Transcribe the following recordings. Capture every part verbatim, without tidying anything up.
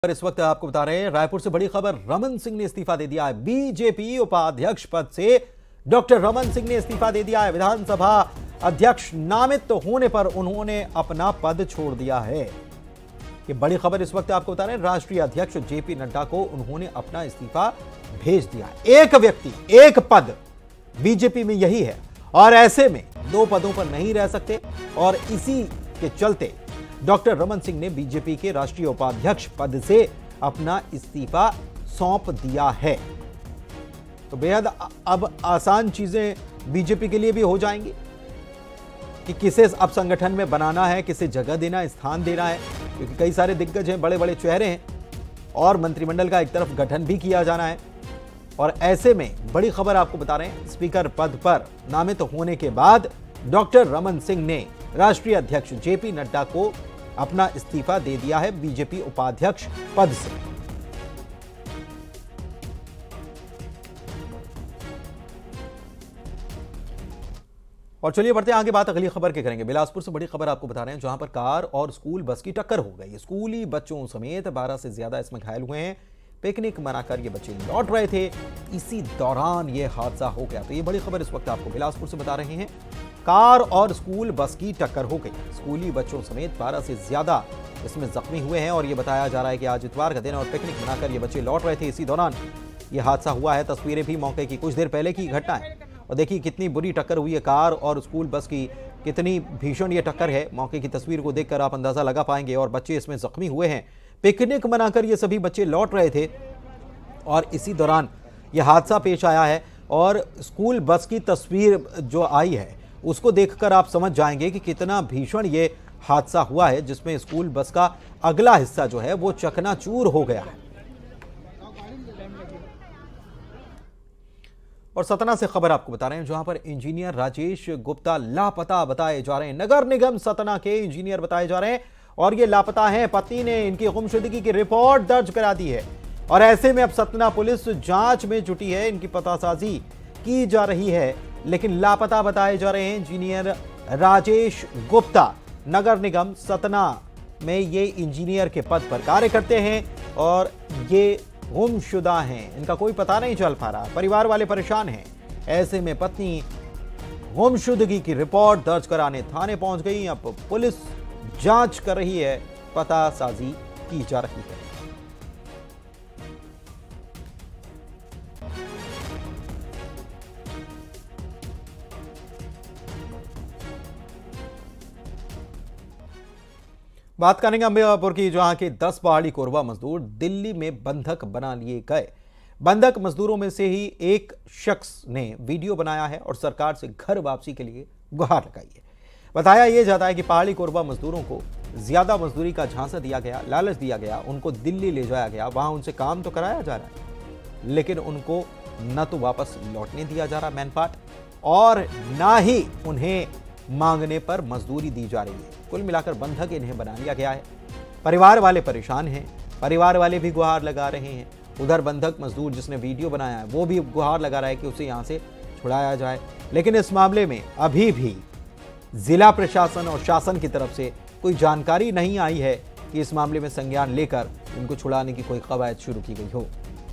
इस वक्त आपको बता रहे हैं रायपुर से बड़ी खबर, रमन सिंह ने इस्तीफा दे दिया है। बीजेपी उपाध्यक्ष पद से डॉक्टर रमन सिंह ने इस्तीफा दे दिया है। विधानसभा अध्यक्ष नामित होने पर उन्होंने अपना पद छोड़ दिया है। ये बड़ी खबर इस वक्त आपको बता रहे हैं, राष्ट्रीय अध्यक्ष जेपी नड्डा को उन्होंने अपना इस्तीफा भेज दिया है। एक व्यक्ति एक पद, बीजेपी में यही है और ऐसे में दो पदों पर नहीं रह सकते और इसी के चलते डॉक्टर रमन सिंह ने बीजेपी के राष्ट्रीय उपाध्यक्ष पद से अपना इस्तीफा सौंप दिया है। तो बेहद अब आसान चीजें बीजेपी के लिए भी हो जाएंगी कि किसे अब संगठन में बनाना है, किसे जगह देना, स्थान देना है, क्योंकि कई सारे दिग्गज हैं, बड़े बड़े चेहरे हैं और मंत्रिमंडल का एक तरफ गठन भी किया जाना है। और ऐसे में बड़ी खबर आपको बता रहे हैं, स्पीकर पद पर नामित होने के बाद डॉक्टर रमन सिंह ने राष्ट्रीय अध्यक्ष जेपी नड्डा को अपना इस्तीफा दे दिया है बीजेपी उपाध्यक्ष पद से। और चलिए बढ़ते हैं आगे, बात अगली खबर के करेंगे। बिलासपुर से बड़ी खबर आपको बता रहे हैं, जहां पर कार और स्कूल बस की टक्कर हो गई। स्कूली बच्चों समेत बारह से ज्यादा इसमें घायल हुए हैं। पिकनिक मनाकर ये बच्चे लौट रहे थे, इसी दौरान ये हादसा हो गया। तो ये बड़ी खबर इस वक्त आपको बिलासपुर से बता रहे हैं, कार और स्कूल बस की टक्कर हो गई। स्कूली बच्चों समेत बारह से ज्यादा इसमें जख्मी हुए हैं और ये बताया जा रहा है कि आज इतवार का दिन और पिकनिक मनाकर ये बच्चे लौट रहे थे, इसी दौरान ये हादसा हुआ है। तस्वीरें भी मौके की कुछ देर पहले की घटना है और देखिए कितनी बुरी टक्कर हुई है कार और स्कूल बस की, कितनी भीषण ये टक्कर है। मौके की तस्वीर को देखकर आप अंदाजा लगा पाएंगे और बच्चे इसमें जख्मी हुए हैं। पिकनिक मनाकर ये सभी बच्चे लौट रहे थे और इसी दौरान यह हादसा पेश आया है। और स्कूल बस की तस्वीर जो आई है उसको देखकर आप समझ जाएंगे कि कितना भीषण ये हादसा हुआ है, जिसमें स्कूल बस का अगला हिस्सा जो है वो चकनाचूर हो गया है। और सतना से खबर आपको बता रहे हैं, जहां पर इंजीनियर राजेश गुप्ता लापता बताए जा रहे हैं। नगर निगम सतना के इंजीनियर बताए जा रहे हैं और ये लापता हैं। पत्नी ने इनकी गुमशुदगी की रिपोर्ट दर्ज करा दी है और ऐसे में अब सतना पुलिस जांच में जुटी है। इनकी पतासाजी की जा रही है, लेकिन लापता बताए जा रहे हैं इंजीनियर राजेश गुप्ता। नगर निगम सतना में ये इंजीनियर के पद पर कार्य करते हैं और ये गुमशुदा हैं, इनका कोई पता नहीं चल पा रहा। परिवार वाले परेशान हैं। ऐसे में पत्नी गुमशुदगी की रिपोर्ट दर्ज कराने थाने पहुंच गई। अब पुलिस जांच कर रही है, पतासाजी की जा रही है। बात करेंगे अंबिकापुर की, जहां के दस पहाड़ी कोरबा मजदूर दिल्ली में बंधक बना लिए गए। बंधक मजदूरों में से ही एक शख्स ने वीडियो बनाया है और सरकार से घर वापसी के लिए गुहार लगाई है। बताया यह जाता है कि पहाड़ी कोरबा मजदूरों को ज्यादा मजदूरी का झांसा दिया गया, लालच दिया गया, उनको दिल्ली ले जाया गया। वहां उनसे काम तो कराया जा रहा है, लेकिन उनको न तो वापस लौटने दिया जा रहा मैन पार्ट और ना ही उन्हें मांगने पर मजदूरी दी जा रही है। कुल मिलाकर बंधक इन्हें बना लिया गया है। परिवार वाले परेशान हैं, परिवार वाले भी गुहार लगा रहे हैं। उधर बंधक मजदूर जिसने वीडियो बनाया है वो भी गुहार लगा रहा है कि उसे यहां से छुड़ाया जाए, लेकिन इस मामले में अभी भी जिला प्रशासन और शासन की तरफ से कोई जानकारी नहीं आई है कि इस मामले में संज्ञान लेकर इनको छुड़ाने की कोई कवायद शुरू की गई हो।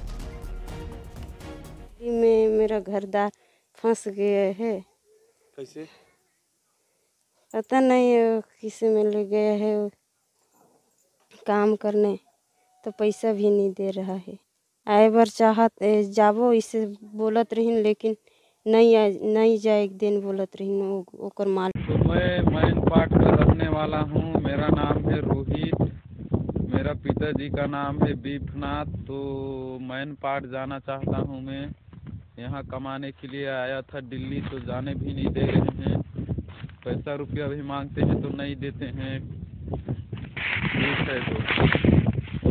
में मेरा घरदार फंस गया है। कैसे? पता नहीं किसी में ले गया है काम करने, तो पैसा भी नहीं दे रहा है। आए बार चाहत जाबो इसे बोलत रही, लेकिन नहीं आ, नहीं जाए एक दिन बोलत रही ओकर माल। तो मैं मैन पाट का रहने वाला हूँ। मेरा नाम है रोहित, मेरा पिताजी का नाम है बीफनाथ। तो मैन पाट जाना चाहता हूँ मैं। यहाँ कमाने के लिए आया था दिल्ली, तो जाने भी नहीं दे रहे हैं। पैसा रुपया भी मांगते हैं तो नहीं देते हैं। ठीक है तो।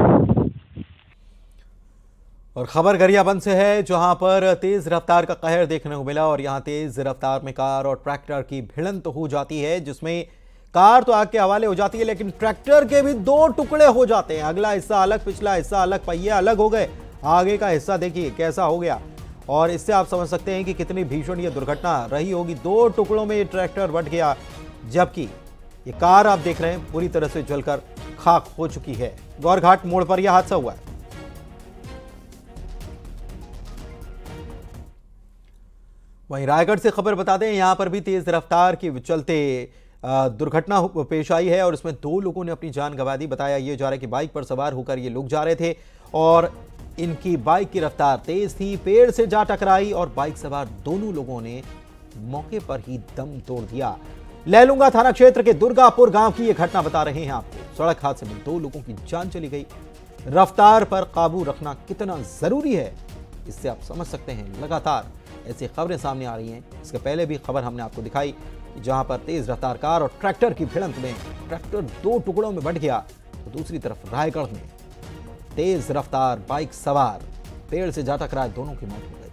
और खबर गरियाबंद से है, जहां पर तेज रफ्तार का कहर देखने को मिला और यहां तेज रफ्तार में कार और ट्रैक्टर की भिड़ंत हो जाती है, जिसमें कार तो आग के हवाले हो जाती है, लेकिन ट्रैक्टर के भी दो टुकड़े हो जाते हैं। अगला हिस्सा अलग, पिछला हिस्सा अलग, पहिए अलग हो गए। आगे का हिस्सा देखिए कैसा हो गया और इससे आप समझ सकते हैं कि कितनी भीषण ये दुर्घटना रही होगी। दो टुकड़ों में ये ट्रैक्टर बट गया, जबकि ये कार आप देख रहे हैं पूरी तरह से जलकर खाक हो चुकी है। गौरघाट मोड़ पर यह हादसा हुआ है। वहीं रायगढ़ से खबर बता दें, यहां पर भी तेज रफ्तार के चलते दुर्घटना पेश आई है और इसमें दो लोगों ने अपनी जान गंवा दी। बताया यह जा रहा है कि बाइक पर सवार होकर ये लोग जा रहे थे और इनकी बाइक की रफ्तार तेज थी, पेड़ से जा टकराई और बाइक सवार दोनों लोगों ने मौके पर ही दम तोड़ दिया। लैलूंगा थाना क्षेत्र के दुर्गापुर गांव की यह घटना बता रहे हैं आपको। सड़क हादसे में दो लोगों की जान चली गई। रफ्तार पर काबू रखना कितना जरूरी है, इससे आप समझ सकते हैं। लगातार ऐसी खबरें सामने आ रही हैं। इसके पहले भी खबर हमने आपको दिखाई जहां पर तेज रफ्तार कार और ट्रैक्टर की भिड़ंत में ट्रैक्टर दो टुकड़ों में बंट गया, तो दूसरी तरफ रायगढ़ में तेज रफ्तार बाइक सवार पेड़ से जा टकराए, दोनों की मौत हो गई।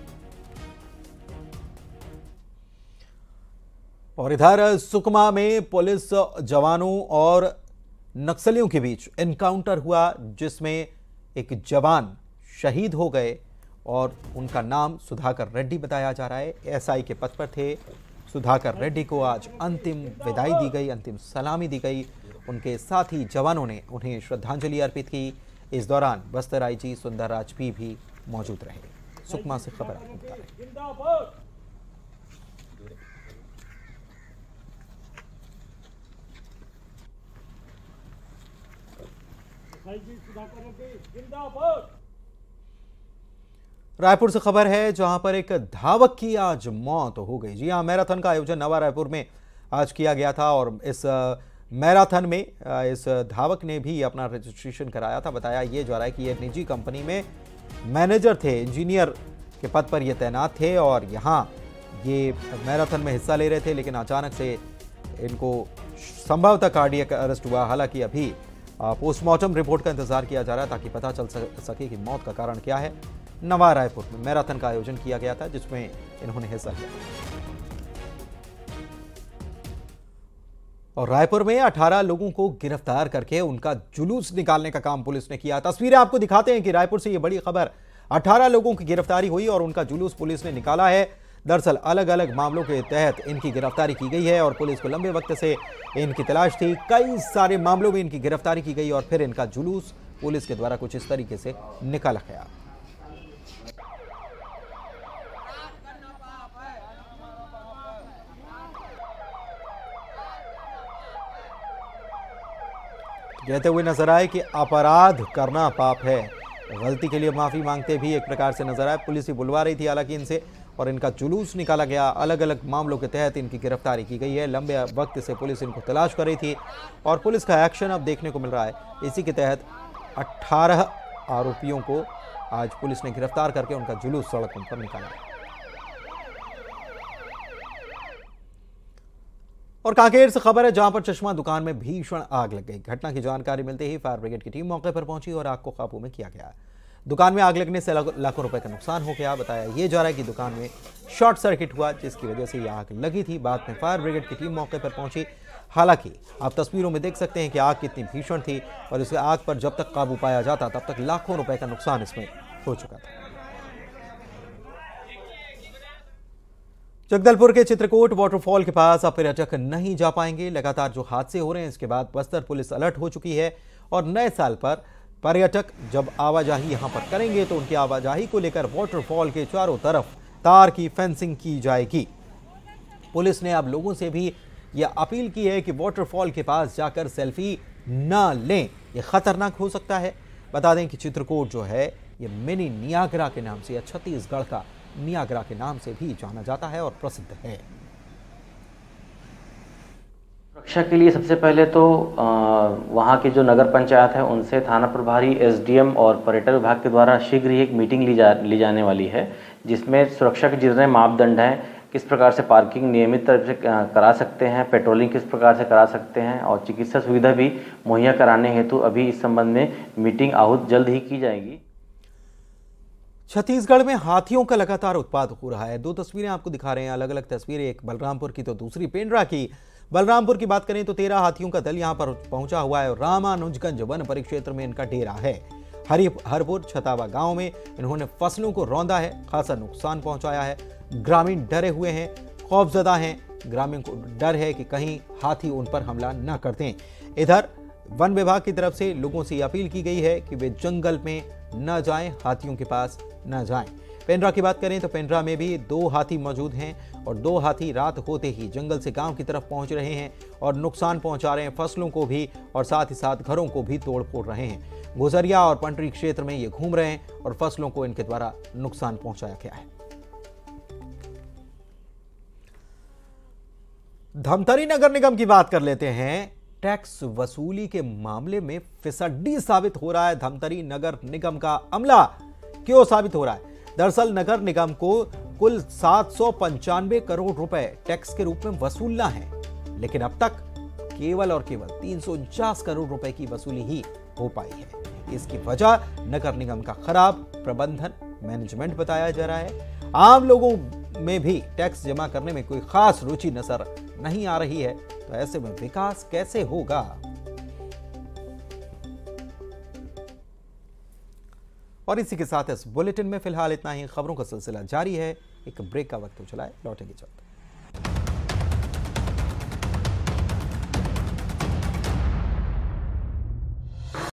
और इधर सुकमा में पुलिस जवानों और नक्सलियों के बीच एनकाउंटर हुआ, जिसमें एक जवान शहीद हो गए और उनका नाम सुधाकर रेड्डी बताया जा रहा है। एसआई के पद पर थे सुधाकर रेड्डी को आज अंतिम विदाई दी गई, अंतिम सलामी दी गई। उनके साथी जवानों ने उन्हें श्रद्धांजलि अर्पित की। इस दौरान बस्तर आईजी सुंदर राजपी भी मौजूद रहे। सुकमा से खबर आपको बता रहे। रायपुर से खबर है जहां पर एक धावक की आज मौत हो गई। जी हां, मैराथन का आयोजन नवा रायपुर में आज किया गया था और इस मैराथन में इस धावक ने भी अपना रजिस्ट्रेशन कराया था। बताया ये जा रहा है कि ये निजी कंपनी में मैनेजर थे, इंजीनियर के पद पर ये तैनात थे और यहाँ ये मैराथन में हिस्सा ले रहे थे, लेकिन अचानक से इनको संभवतः कार्डियक अरेस्ट हुआ। हालांकि अभी पोस्टमार्टम रिपोर्ट का इंतजार किया जा रहा है ताकि पता चल सके कि मौत का कारण क्या है। नवा रायपुर में मैराथन का आयोजन किया गया था जिसमें इन्होंने हिस्सा लिया और रायपुर में अठारह लोगों को गिरफ्तार करके उनका जुलूस निकालने का काम पुलिस ने किया। तस्वीरें आपको दिखाते हैं कि रायपुर से यह बड़ी खबर, अठारह लोगों की गिरफ्तारी हुई और उनका जुलूस पुलिस ने निकाला है। दरअसल अलग अलग मामलों के तहत इनकी गिरफ्तारी की गई है और पुलिस को लंबे वक्त से इनकी तलाश थी। कई सारे मामलों में इनकी गिरफ्तारी की गई और फिर इनका जुलूस पुलिस के द्वारा कुछ इस तरीके से निकाला गया। कहते हुए नजर आए कि अपराध करना पाप है, गलती के लिए माफी मांगते भी एक प्रकार से नजर आए। पुलिस ही बुलवा रही थी हालांकि इनसे और इनका जुलूस निकाला गया। अलग अलग मामलों के तहत इनकी गिरफ्तारी की गई है। लंबे वक्त से पुलिस इनको तलाश कर रही थी और पुलिस का एक्शन अब देखने को मिल रहा है। इसी के तहत अठारह आरोपियों को आज पुलिस ने गिरफ्तार करके उनका जुलूस सड़कों पर निकाला। और कांकेर से खबर है जहां पर चश्मा दुकान में भीषण आग लग गई। घटना की जानकारी मिलते ही फायर ब्रिगेड की टीम मौके पर पहुंची और आग को काबू में किया गया। दुकान में आग लगने से लाखों रुपए का नुकसान हो गया। बताया यह जा रहा है कि दुकान में शॉर्ट सर्किट हुआ जिसकी वजह से यह आग लगी थी। बाद में फायर ब्रिगेड की टीम मौके पर पहुंची। हालांकि आप तस्वीरों में देख सकते हैं कि आग कितनी भीषण थी और इस आग पर जब तक काबू पाया जाता तब तक लाखों रुपए का नुकसान इसमें हो चुका था। जगदलपुर के चित्रकूट वाटरफॉल के पास अब पर्यटक नहीं जा पाएंगे। लगातार जो हादसे हो रहे हैं इसके बाद बस्तर पुलिस अलर्ट हो चुकी है और नए साल पर पर्यटक जब आवाजाही यहां पर करेंगे तो उनकी आवाजाही को लेकर वाटरफॉल के चारों तरफ तार की फेंसिंग की जाएगी। पुलिस ने अब लोगों से भी यह अपील की है कि वाटरफॉल के पास जाकर सेल्फी ना लें, यह खतरनाक हो सकता है। बता दें कि चित्रकूट जो है ये मिनी नियाग्रा के नाम से या छत्तीसगढ़ का नियाग्रा के नाम से भी जाना जाता है और प्रसिद्ध है। सुरक्षा के लिए सबसे पहले तो वहाँ के जो नगर पंचायत है उनसे थाना प्रभारी, एसडीएम और पर्यटन विभाग के द्वारा शीघ्र ही एक मीटिंग ली जा ली जाने वाली है जिसमें सुरक्षा के जितने मापदंड हैं, किस प्रकार से पार्किंग नियमित तरह से करा सकते हैं, पेट्रोलिंग किस प्रकार से करा सकते हैं और चिकित्सा सुविधा भी मुहैया कराने हेतु अभी इस संबंध में मीटिंग आहूत जल्द ही की जाएगी। छत्तीसगढ़ में हाथियों का लगातार उत्पात हो रहा है। दो तस्वीरें आपको दिखा रहे हैं, अलग अलग तस्वीरें, एक बलरामपुर की तो दूसरी पेंड्रा की। बलरामपुर की बात करें तो तेरह हाथियों का दल यहां पर पहुंचा हुआ है और रामानुजगंज वन परिक्षेत्र में इनका डेरा है। हरि हरपुर छतावा गांव में इन्होंने फसलों को रौंदा है, खासा नुकसान पहुंचाया है। ग्रामीण डरे हुए हैं, खौफजदा हैं। ग्रामीण को डर है कि कहीं हाथी उन पर हमला न करते हैं। इधर वन विभाग की तरफ से लोगों से अपील की गई है कि वे जंगल में न जाएं, हाथियों के पास न जाएं। पेंड्रा की बात करें तो पेंड्रा में भी दो हाथी मौजूद हैं और दो हाथी रात होते ही जंगल से गांव की तरफ पहुंच रहे हैं और नुकसान पहुंचा रहे हैं फसलों को भी और साथ ही साथ घरों को भी तोड़ फोड़ रहे हैं। गुजरिया और पंटरी क्षेत्र में ये घूम रहे हैं और फसलों को इनके द्वारा नुकसान पहुंचाया गया है। धमतरी नगर निगम की बात कर लेते हैं। टैक्स वसूली के मामले में फिसड्डी साबित हो रहा है धमतरी नगर निगम का अमला। क्यों साबित हो रहा है? दरअसल नगर निगम को कुल सात सौ पंचानवे करोड़ रुपए टैक्स के रूप में वसूलना है, लेकिन अब तक केवल और केवल तीन सौ उनचास करोड़ रुपए की वसूली ही हो पाई है। इसकी वजह नगर निगम का खराब प्रबंधन मैनेजमेंट बताया जा रहा है। आम लोगों में भी टैक्स जमा करने में कोई खास रुचि नजर नहीं आ रही है, तो ऐसे में विकास कैसे होगा? और इसी के साथ इस बुलेटिन में फिलहाल इतना ही। खबरों का सिलसिला जारी है, एक ब्रेक का वक्त हो चला है, लौटेंगे जल्द।